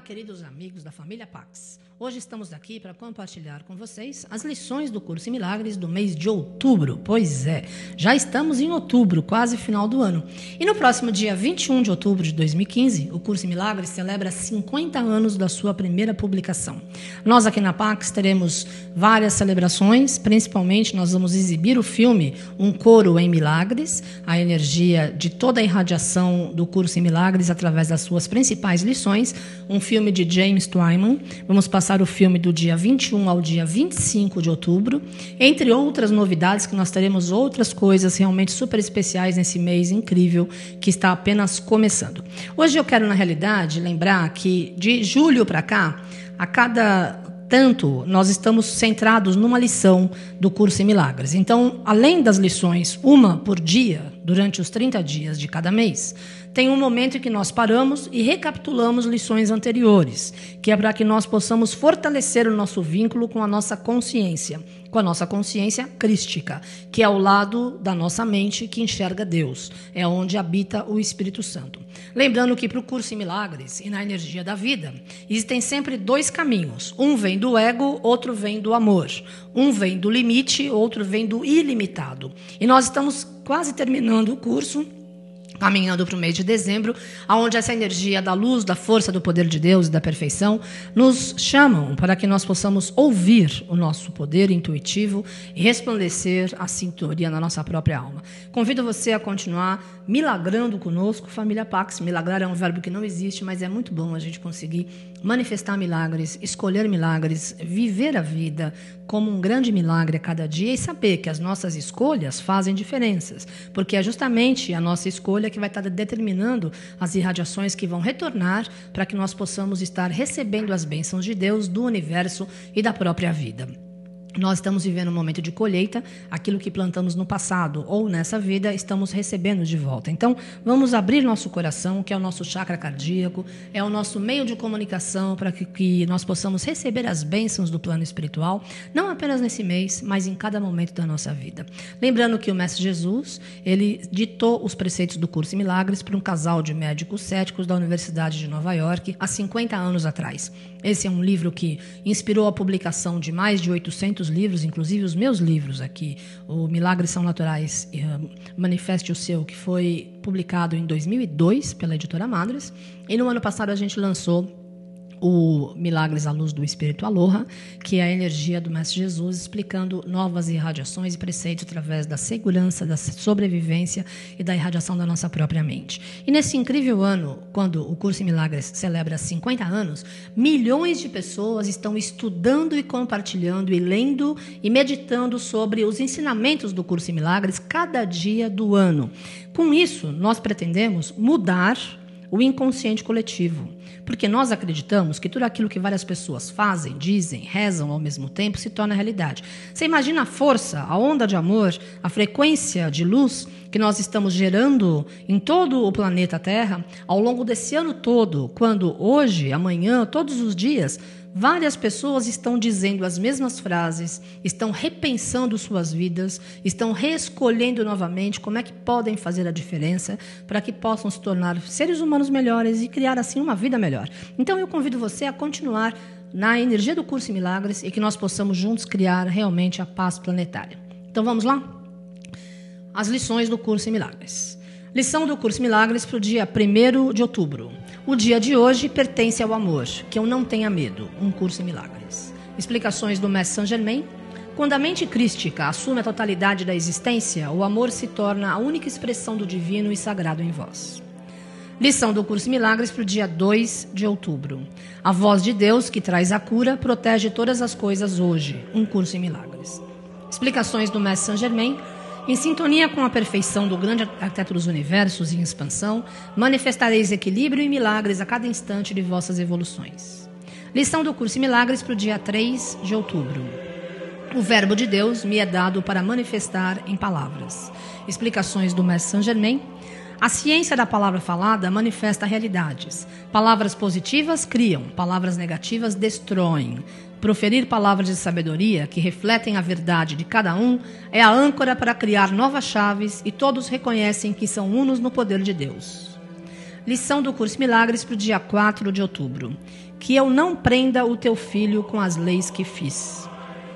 queridos amigos da família Pax. Hoje estamos aqui para compartilhar com vocês as lições do Curso em Milagres do mês de outubro. Pois é, já estamos em outubro, quase final do ano. E no próximo dia 21 de outubro de 2015, o Curso em Milagres celebra 50 anos da sua primeira publicação. Nós aqui na Pax teremos várias celebrações, principalmente nós vamos exibir o filme Um Coro em Milagres, a energia de toda a irradiação do Curso em Milagres através das suas principais lições, um filme de James Twyman. Vamos passar o filme do dia 21 ao dia 25 de outubro, entre outras novidades, que nós teremos outras coisas realmente super especiais nesse mês incrível que está apenas começando. Hoje eu quero, na realidade, lembrar que de julho para cá, a cada tanto, nós estamos centrados numa lição do Curso em Milagres. Então, além das lições, uma por dia, durante os 30 dias de cada mês, tem um momento em que nós paramos e recapitulamos lições anteriores, que é para que nós possamos fortalecer o nosso vínculo com a nossa consciência crística, que é o lado da nossa mente que enxerga Deus, é onde habita o Espírito Santo. Lembrando que para o Curso em Milagres e na energia da vida, existem sempre dois caminhos. Um vem do ego, outro vem do amor. Um vem do limite, outro vem do ilimitado. E nós estamos quase terminando o curso, caminhando para o mês de dezembro, onde essa energia da luz, da força, do poder de Deus e da perfeição nos chamam para que nós possamos ouvir o nosso poder intuitivo e resplandecer a sintonia na nossa própria alma. Convido você a continuar milagrando conosco, família Pax. Milagrar é um verbo que não existe, mas é muito bom a gente conseguir manifestar milagres, escolher milagres, viver a vida como um grande milagre a cada dia e saber que as nossas escolhas fazem diferenças, porque é justamente a nossa escolha que vai estar determinando as irradiações que vão retornar para que nós possamos estar recebendo as bênçãos de Deus, do universo e da própria vida. Nós estamos vivendo um momento de colheita, aquilo que plantamos no passado ou nessa vida, estamos recebendo de volta. Então, vamos abrir nosso coração, que é o nosso chakra cardíaco, é o nosso meio de comunicação para que nós possamos receber as bênçãos do plano espiritual, não apenas nesse mês, mas em cada momento da nossa vida. Lembrando que o Mestre Jesus, ele ditou os preceitos do Curso em Milagres para um casal de médicos céticos da Universidade de Nova York, há 50 anos atrás. Esse é um livro que inspirou a publicação de mais de 800 livros, inclusive os meus livros aqui, o Milagres São Naturais, Manifeste o Seu, que foi publicado em 2002 pela editora Madres, e no ano passado a gente lançou o Milagres à Luz do Espírito Aloha, que é a energia do Mestre Jesus, explicando novas irradiações e preceitos através da segurança, da sobrevivência e da irradiação da nossa própria mente. E nesse incrível ano, quando o Curso em Milagres celebra 50 anos, milhões de pessoas estão estudando e compartilhando e lendo e meditando sobre os ensinamentos do Curso em Milagres cada dia do ano. Com isso, nós pretendemos mudar o inconsciente coletivo, porque nós acreditamos que tudo aquilo que várias pessoas fazem, dizem, rezam ao mesmo tempo se torna realidade. Você imagina a força, a onda de amor, a frequência de luz que nós estamos gerando em todo o planeta Terra ao longo desse ano todo, quando hoje, amanhã, todos os dias, várias pessoas estão dizendo as mesmas frases, estão repensando suas vidas, estão reescolhendo novamente como é que podem fazer a diferença para que possam se tornar seres humanos melhores e criar assim uma vida melhor. Então eu convido você a continuar na energia do Curso em Milagres e que nós possamos juntos criar realmente a paz planetária. Então vamos lá? As lições do Curso em Milagres. Lição do Curso em Milagres para o dia 1º de outubro. O dia de hoje pertence ao amor, que eu não tenha medo, um Curso em Milagres. Explicações do Mestre Saint Germain. Quando a mente crística assume a totalidade da existência, o amor se torna a única expressão do divino e sagrado em vós. Lição do Curso em Milagres para o dia 2 de outubro. A voz de Deus, que traz a cura, protege todas as coisas hoje, um Curso em Milagres. Explicações do Mestre Saint Germain. Em sintonia com a perfeição do grande arquiteto dos universos em expansão, manifestareis equilíbrio e milagres a cada instante de vossas evoluções. Lição do Curso em Milagres para o dia 3 de outubro. O verbo de Deus me é dado para manifestar em palavras. Explicações do Mestre Saint Germain. A ciência da palavra falada manifesta realidades. Palavras positivas criam, palavras negativas destroem. Proferir palavras de sabedoria que refletem a verdade de cada um é a âncora para criar novas chaves e todos reconhecem que são unos no poder de Deus. Lição do Curso Milagres para o dia 4 de outubro. Que eu não prenda o teu filho com as leis que fiz.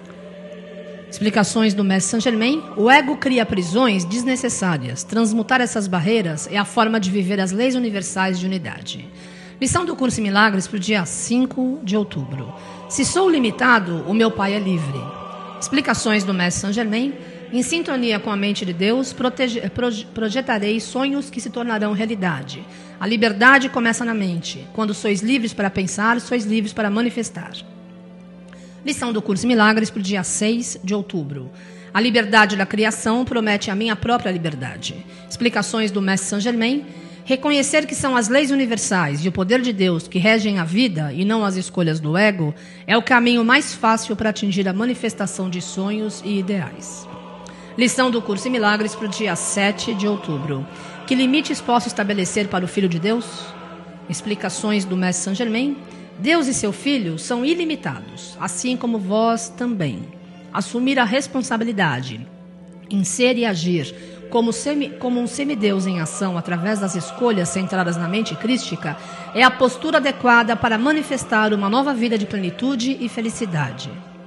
Explicações do Mestre Saint Germain. O ego cria prisões desnecessárias. Transmutar essas barreiras é a forma de viver as leis universais de unidade. Lição do Curso Milagres para o dia 5 de outubro. Se sou limitado, o meu Pai é livre. Explicações do Mestre Saint Germain. Em sintonia com a mente de Deus, projetarei sonhos que se tornarão realidade. A liberdade começa na mente. Quando sois livres para pensar, sois livres para manifestar. Lição do Curso Milagres para o dia 6 de outubro. A liberdade da criação promete a minha própria liberdade. Explicações do Mestre Saint Germain. Reconhecer que são as leis universais e o poder de Deus que regem a vida e não as escolhas do ego é o caminho mais fácil para atingir a manifestação de sonhos e ideais. Lição do Curso em Milagres para o dia 7 de outubro. Que limites posso estabelecer para o Filho de Deus? Explicações do Mestre Saint Germain. Deus e seu Filho são ilimitados, assim como vós também. Assumir a responsabilidade em ser e agir como um semideus em ação através das escolhas centradas na mente crística é a postura adequada para manifestar uma nova vida de plenitude e felicidade.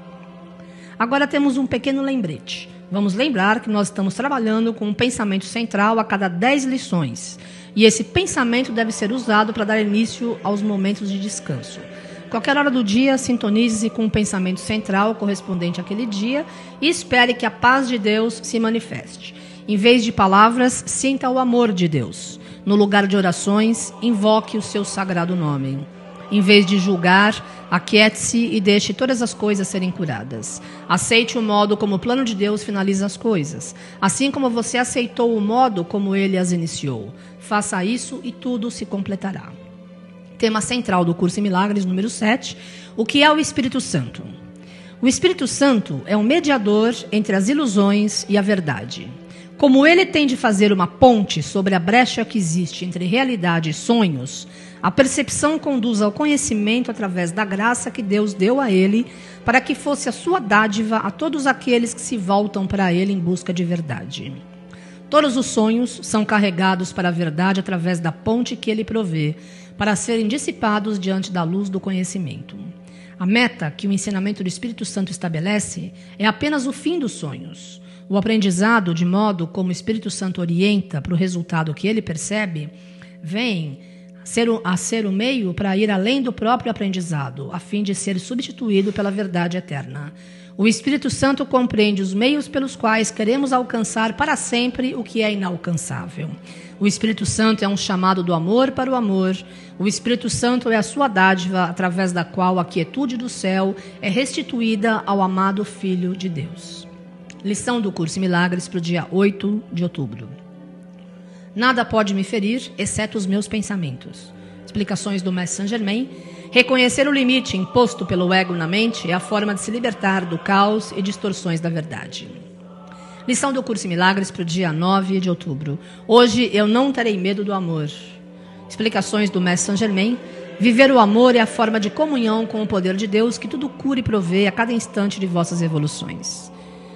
Agora temos um pequeno lembrete. Vamos lembrar que nós estamos trabalhando com um pensamento central a cada 10 lições. E esse pensamento deve ser usado para dar início aos momentos de descanso. Qualquer hora do dia, sintonize-se com o pensamento central correspondente àquele dia e espere que a paz de Deus se manifeste. Em vez de palavras, sinta o amor de Deus. No lugar de orações, invoque o seu sagrado nome. Em vez de julgar, aquiete-se e deixe todas as coisas serem curadas. Aceite o modo como o plano de Deus finaliza as coisas, assim como você aceitou o modo como ele as iniciou. Faça isso e tudo se completará. Tema central do Curso em Milagres, número 7. O que é o Espírito Santo? O Espírito Santo é um mediador entre as ilusões e a verdade. Como ele tem de fazer uma ponte sobre a brecha que existe entre realidade e sonhos, a percepção conduz ao conhecimento através da graça que Deus deu a ele para que fosse a sua dádiva a todos aqueles que se voltam para ele em busca de verdade. Todos os sonhos são carregados para a verdade através da ponte que ele provê, para serem dissipados diante da luz do conhecimento. A meta que o ensinamento do Espírito Santo estabelece é apenas o fim dos sonhos. O aprendizado, de modo como o Espírito Santo orienta para o resultado que ele percebe, vem a ser o meio para ir além do próprio aprendizado, a fim de ser substituído pela verdade eterna. O Espírito Santo compreende os meios pelos quais queremos alcançar para sempre o que é inalcançável. O Espírito Santo é um chamado do amor para o amor. O Espírito Santo é a sua dádiva, através da qual a quietude do céu é restituída ao amado Filho de Deus. Lição do Curso em Milagres para o dia 8 de outubro. Nada pode me ferir, exceto os meus pensamentos. Explicações do Mestre Saint Germain. Reconhecer o limite imposto pelo ego na mente é a forma de se libertar do caos e distorções da verdade. Lição do Curso em Milagres para o dia 9 de outubro. Hoje eu não terei medo do amor. Explicações do Mestre Saint Germain. Viver o amor é a forma de comunhão com o poder de Deus que tudo cura e provê a cada instante de vossas evoluções.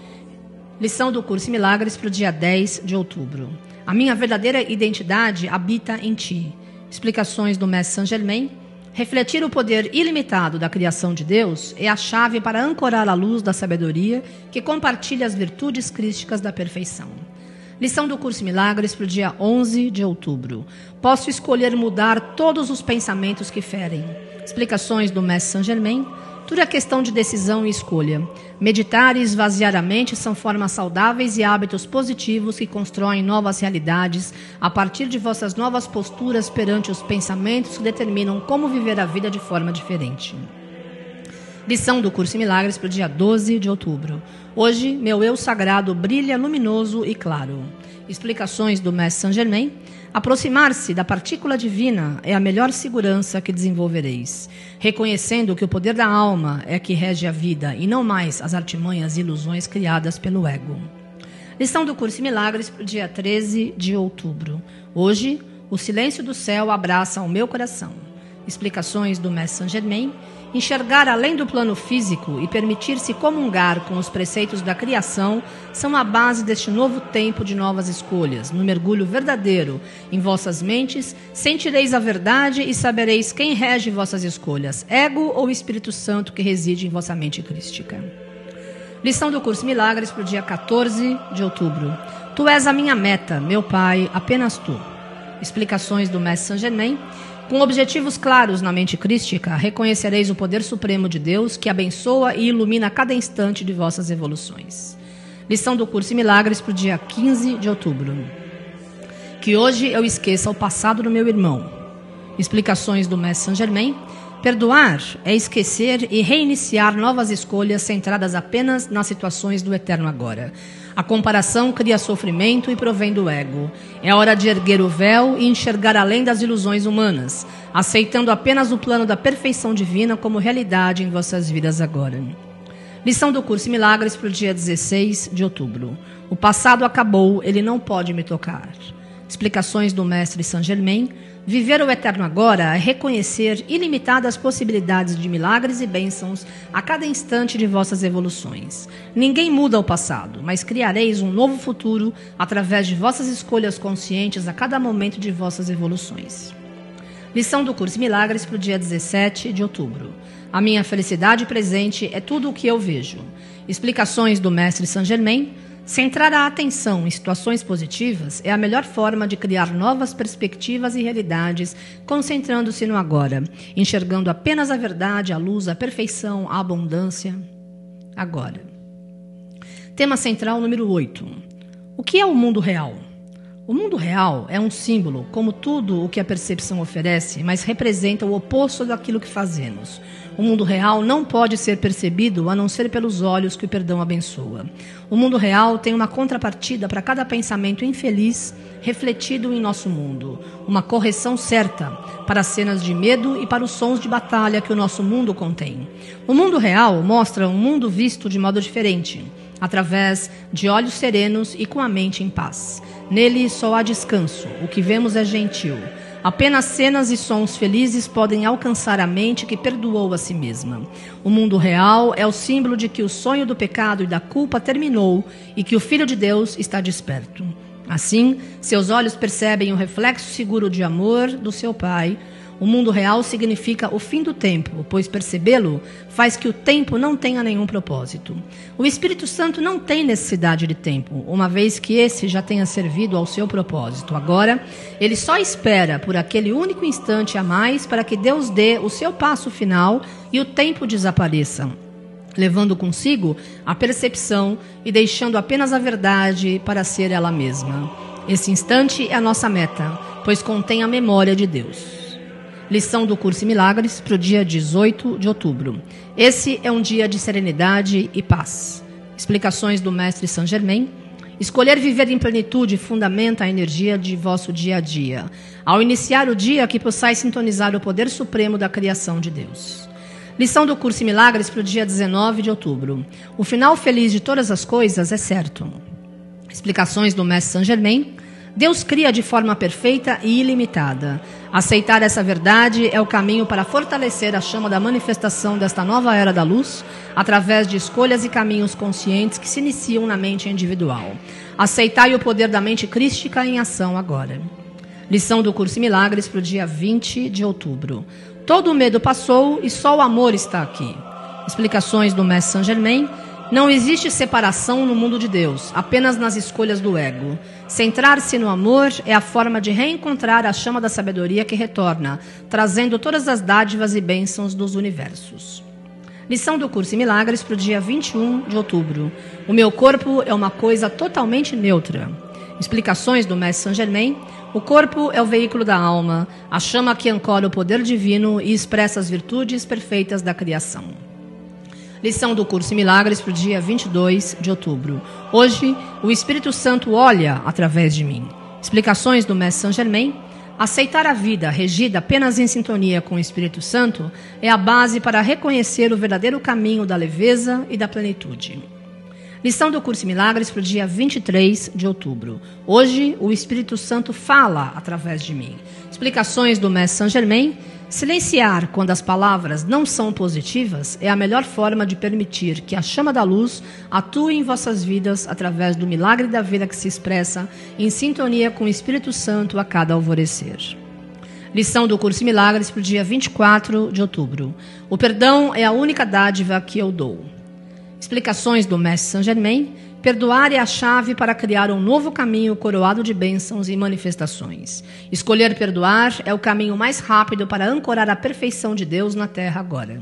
Lição do Curso em Milagres para o dia 10 de outubro. A minha verdadeira identidade habita em ti. Explicações do Mestre Saint Germain. Refletir o poder ilimitado da criação de Deus é a chave para ancorar a luz da sabedoria que compartilha as virtudes crísticas da perfeição. Lição do Curso em Milagres para o dia 11 de outubro. Posso escolher mudar todos os pensamentos que ferem. Explicações do Mestre Saint Germain. Tudo é questão de decisão e escolha. Meditar e esvaziar a mente são formas saudáveis e hábitos positivos que constroem novas realidades a partir de vossas novas posturas perante os pensamentos que determinam como viver a vida de forma diferente. Lição do Curso em Milagres para o dia 12 de outubro. Hoje, meu eu sagrado brilha luminoso e claro. Explicações do Mestre Saint Germain. Aproximar-se da partícula divina é a melhor segurança que desenvolvereis, reconhecendo que o poder da alma é que rege a vida e não mais as artimanhas e ilusões criadas pelo ego. Lição do Curso em Milagres para o dia 13 de outubro. Hoje, o silêncio do céu abraça o meu coração. Explicações do Mestre Saint-Germain. Enxergar além do plano físico e permitir-se comungar com os preceitos da criação são a base deste novo tempo de novas escolhas. No mergulho verdadeiro em vossas mentes, sentireis a verdade e sabereis quem rege vossas escolhas, ego ou Espírito Santo que reside em vossa mente crística. Lição do Curso Milagres para o dia 14 de outubro. Tu és a minha meta, meu Pai, apenas tu. Explicações do Mestre Saint-Germain. Com objetivos claros na mente crística, reconhecereis o poder supremo de Deus que abençoa e ilumina cada instante de vossas evoluções. Lição do Curso Milagres para o dia 15 de outubro. Que hoje eu esqueça o passado do meu irmão. Explicações do Mestre Saint-Germain. Perdoar é esquecer e reiniciar novas escolhas centradas apenas nas situações do eterno agora. A comparação cria sofrimento e provém do ego. É hora de erguer o véu e enxergar além das ilusões humanas, aceitando apenas o plano da perfeição divina como realidade em vossas vidas agora. Lição do Curso Milagres para o dia 16 de outubro. O passado acabou, ele não pode me tocar. Explicações do Mestre Saint-Germain. Viver o eterno agora é reconhecer ilimitadas possibilidades de milagres e bênçãos a cada instante de vossas evoluções. Ninguém muda o passado, mas criareis um novo futuro através de vossas escolhas conscientes a cada momento de vossas evoluções. Lição do Curso Milagres para o dia 17 de outubro. A minha felicidade presente é tudo o que eu vejo. Explicações do Mestre Saint-Germain. Centrar a atenção em situações positivas é a melhor forma de criar novas perspectivas e realidades, concentrando-se no agora, enxergando apenas a verdade, a luz, a perfeição, a abundância. Agora. Tema central número 8. O que é o mundo real? O mundo real é um símbolo, como tudo o que a percepção oferece, mas representa o oposto daquilo que fazemos. O mundo real não pode ser percebido a não ser pelos olhos que o perdão abençoa. O mundo real tem uma contrapartida para cada pensamento infeliz refletido em nosso mundo. Uma correção certa para as cenas de medo e para os sons de batalha que o nosso mundo contém. O mundo real mostra um mundo visto de modo diferente, através de olhos serenos e com a mente em paz. Nele só há descanso, o que vemos é gentil. Apenas cenas e sons felizes podem alcançar a mente que perdoou a si mesma. O mundo real é o símbolo de que o sonho do pecado e da culpa terminou e que o Filho de Deus está desperto. Assim, seus olhos percebem o reflexo seguro de amor do seu Pai. O mundo real significa o fim do tempo, pois percebê-lo faz que o tempo não tenha nenhum propósito. O Espírito Santo não tem necessidade de tempo, uma vez que esse já tenha servido ao seu propósito. Agora, ele só espera por aquele único instante a mais para que Deus dê o seu passo final e o tempo desapareça, levando consigo a percepção e deixando apenas a verdade para ser ela mesma. Esse instante é a nossa meta, pois contém a memória de Deus. Lição do Curso Milagres para o dia 18 de outubro. Esse é um dia de serenidade e paz. Explicações do Mestre Saint-Germain. Escolher viver em plenitude fundamenta a energia de vosso dia a dia. Ao iniciar o dia, que possais sintonizar o poder supremo da criação de Deus. Lição do Curso Milagres para o dia 19 de outubro. O final feliz de todas as coisas é certo. Explicações do Mestre Saint-Germain. Deus cria de forma perfeita e ilimitada. Aceitar essa verdade é o caminho para fortalecer a chama da manifestação desta nova era da luz, através de escolhas e caminhos conscientes que se iniciam na mente individual. Aceitai o poder da mente crística em ação agora. Lição do Curso Milagres para o dia 20 de outubro. Todo o medo passou e só o amor está aqui. Explicações do Mestre Saint-Germain. Não existe separação no mundo de Deus, apenas nas escolhas do ego. Centrar-se no amor é a forma de reencontrar a chama da sabedoria que retorna, trazendo todas as dádivas e bênçãos dos universos. Lição do Curso em Milagres para o dia 21 de outubro. O meu corpo é uma coisa totalmente neutra. Explicações do Mestre Saint-Germain. O corpo é o veículo da alma, a chama que ancora o poder divino e expressa as virtudes perfeitas da criação. Lição do Curso em Milagres para o dia 22 de outubro. Hoje, o Espírito Santo olha através de mim. Explicações do Mestre Saint-Germain. Aceitar a vida regida apenas em sintonia com o Espírito Santo é a base para reconhecer o verdadeiro caminho da leveza e da plenitude. Lição do Curso em Milagres para o dia 23 de outubro. Hoje, o Espírito Santo fala através de mim. Explicações do Mestre Saint Germain. Silenciar quando as palavras não são positivas é a melhor forma de permitir que a chama da luz atue em vossas vidas através do milagre da vida que se expressa em sintonia com o Espírito Santo a cada alvorecer. Lição do Curso em Milagres para o dia 24 de outubro. O perdão é a única dádiva que eu dou. Explicações do Mestre Saint Germain. Perdoar é a chave para criar um novo caminho coroado de bênçãos e manifestações. Escolher perdoar é o caminho mais rápido para ancorar a perfeição de Deus na Terra agora.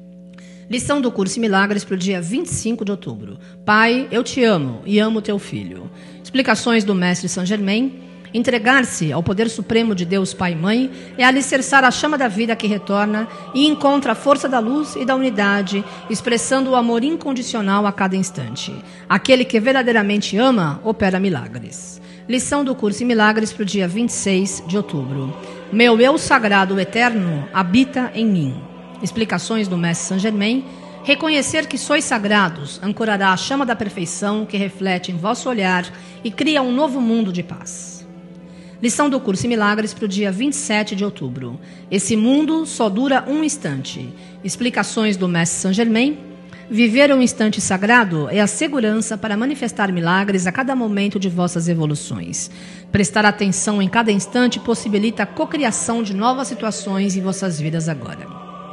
Lição do Curso em Milagres para o dia 25 de outubro. Pai, eu te amo e amo teu filho. Explicações do Mestre Saint Germain. Entregar-se ao poder supremo de Deus Pai e Mãe é alicerçar a chama da vida que retorna e encontra a força da luz e da unidade, expressando o amor incondicional a cada instante. Aquele que verdadeiramente ama, opera milagres. Lição do Curso em Milagres para o dia 26 de outubro. Meu eu sagrado eterno habita em mim. Explicações do Mestre Saint Germain. Reconhecer que sois sagrados ancorará a chama da perfeição que reflete em vosso olhar e cria um novo mundo de paz. Lição do Curso em Milagres para o dia 27 de outubro. Esse mundo só dura um instante. Explicações do Mestre Saint Germain. Viver um instante sagrado é a segurança para manifestar milagres a cada momento de vossas evoluções. Prestar atenção em cada instante possibilita a cocriação de novas situações em vossas vidas agora.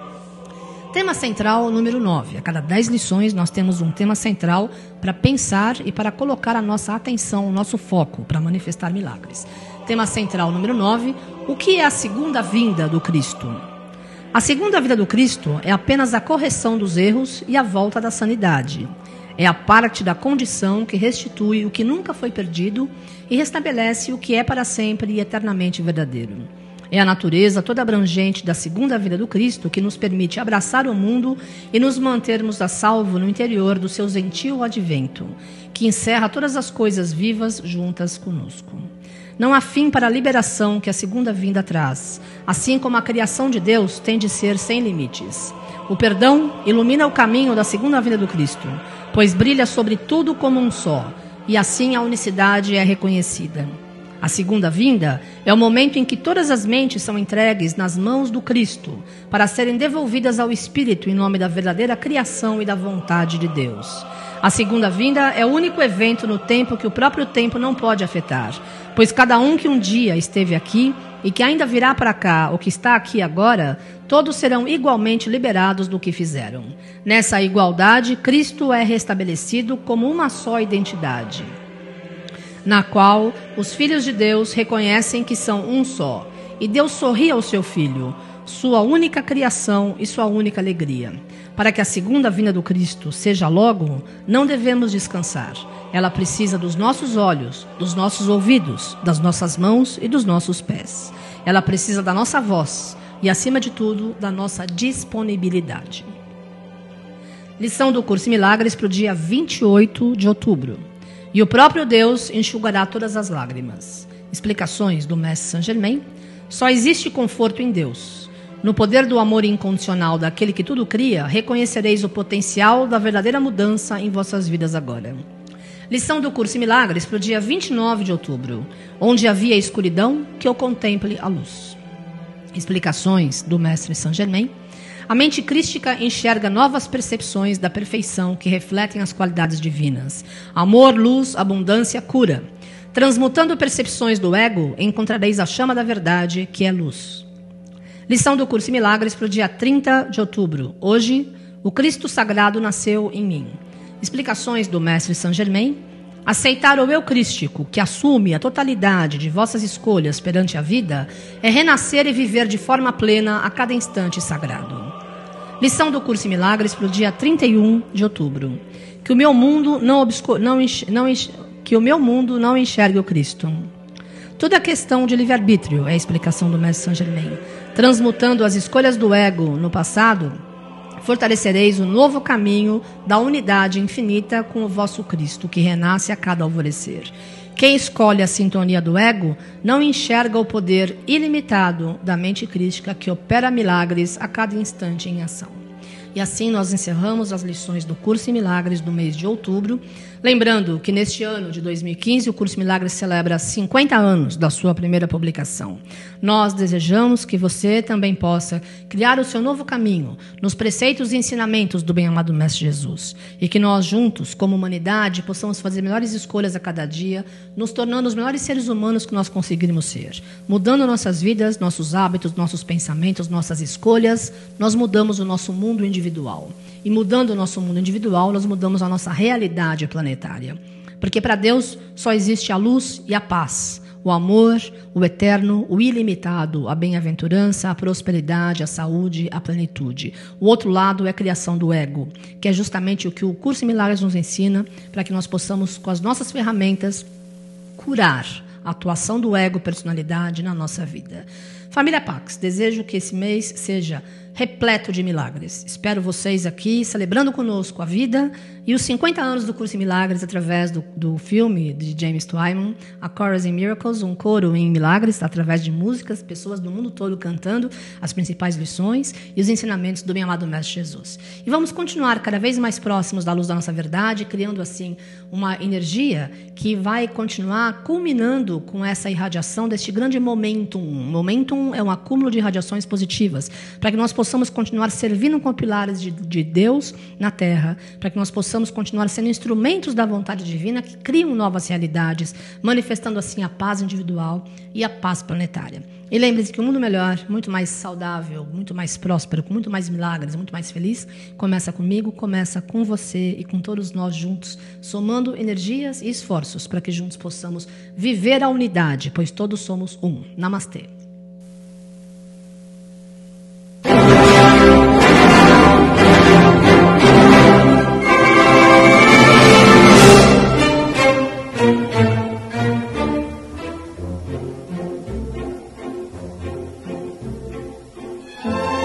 Tema central número 9. A cada 10 lições nós temos um tema central para pensar e para colocar a nossa atenção, o nosso foco para manifestar milagres. Tema central número 9. O que é a segunda vinda do Cristo? A segunda vinda do Cristo é apenas a correção dos erros e a volta da sanidade. É a parte da condição que restitui o que nunca foi perdido e restabelece o que é para sempre e eternamente verdadeiro. É a natureza toda abrangente da segunda vinda do Cristo que nos permite abraçar o mundo e nos mantermos a salvo no interior do seu gentil advento, que encerra todas as coisas vivas juntas conosco. Não há fim para a liberação que a segunda vinda traz, assim como a criação de Deus tem de ser sem limites. O perdão ilumina o caminho da segunda vinda do Cristo, pois brilha sobre tudo como um só, e assim a unicidade é reconhecida. A segunda vinda é o momento em que todas as mentes são entregues nas mãos do Cristo, para serem devolvidas ao Espírito em nome da verdadeira criação e da vontade de Deus. A segunda vinda é o único evento no tempo que o próprio tempo não pode afetar, pois cada um que um dia esteve aqui e que ainda virá para cá, ou que está aqui agora, todos serão igualmente liberados do que fizeram. Nessa igualdade, Cristo é restabelecido como uma só identidade, na qual os filhos de Deus reconhecem que são um só, e Deus sorri ao seu Filho, sua única criação e sua única alegria. Para que a segunda vinda do Cristo seja logo, não devemos descansar. Ela precisa dos nossos olhos, dos nossos ouvidos, das nossas mãos e dos nossos pés. Ela precisa da nossa voz e, acima de tudo, da nossa disponibilidade. Lição do Curso em Milagres para o dia 28 de outubro. E o próprio Deus enxugará todas as lágrimas. Explicações do Mestre Saint Germain. Só existe conforto em Deus. No poder do amor incondicional daquele que tudo cria, reconhecereis o potencial da verdadeira mudança em vossas vidas agora. Lição do Curso em Milagres para o dia 29 de outubro. Onde havia escuridão, que eu contemple a luz. Explicações do Mestre Saint Germain. A mente crística enxerga novas percepções da perfeição que refletem as qualidades divinas. Amor, luz, abundância, cura. Transmutando percepções do ego, encontrareis a chama da verdade, que é luz. Lição do Curso em Milagres para o dia 30 de outubro. Hoje, o Cristo Sagrado nasceu em mim. Explicações do Mestre Saint Germain. Aceitar o eu crístico, que assume a totalidade de vossas escolhas perante a vida, é renascer e viver de forma plena a cada instante sagrado. Lição do Curso em Milagres para o dia 31 de outubro. Que o meu mundo não enxergue o Cristo. Tudo é questão de livre-arbítrio, é a explicação do Mestre Saint Germain. Transmutando as escolhas do ego no passado, fortalecereis o novo caminho da unidade infinita com o vosso Cristo, que renasce a cada alvorecer. Quem escolhe a sintonia do ego não enxerga o poder ilimitado da mente crística que opera milagres a cada instante em ação. E assim nós encerramos as lições do Curso em Milagres do mês de outubro. Lembrando que neste ano de 2015 o Curso Milagres celebra 50 anos da sua primeira publicação. Nós desejamos que você também possa criar o seu novo caminho nos preceitos e ensinamentos do bem-amado Mestre Jesus e que nós juntos, como humanidade, possamos fazer melhores escolhas a cada dia, nos tornando os melhores seres humanos que nós conseguirmos ser. Mudando nossas vidas, nossos hábitos, nossos pensamentos, nossas escolhas, nós mudamos o nosso mundo individual. E mudando o nosso mundo individual, nós mudamos a nossa realidade planetária. Porque para Deus só existe a luz e a paz, o amor, o eterno, o ilimitado, a bem-aventurança, a prosperidade, a saúde, a plenitude. O outro lado é a criação do ego, que é justamente o que o Curso em Milagres nos ensina, para que nós possamos, com as nossas ferramentas, curar a atuação do ego, personalidade na nossa vida. Família Pax, desejo que esse mês seja repleto de milagres. Espero vocês aqui celebrando conosco a vida e os 50 anos do Curso em Milagres através do filme de James Twyman, A Chorus in Miracles, um coro em milagres, através de músicas, pessoas do mundo todo cantando as principais lições e os ensinamentos do bem-amado Mestre Jesus. E vamos continuar cada vez mais próximos da luz da nossa verdade, criando assim uma energia que vai continuar culminando com essa irradiação deste grande momentum. Momentum é um acúmulo de radiações positivas, para que nós possamos continuar servindo como pilares de Deus na Terra, para que nós possamos continuar sendo instrumentos da vontade divina que criam novas realidades, manifestando assim a paz individual e a paz planetária. E lembre-se que um mundo melhor, muito mais saudável, muito mais próspero, com muito mais milagres, muito mais feliz, começa comigo, começa com você e com todos nós juntos, somando energias e esforços para que juntos possamos viver a unidade, pois todos somos um. Namastê. Thank you.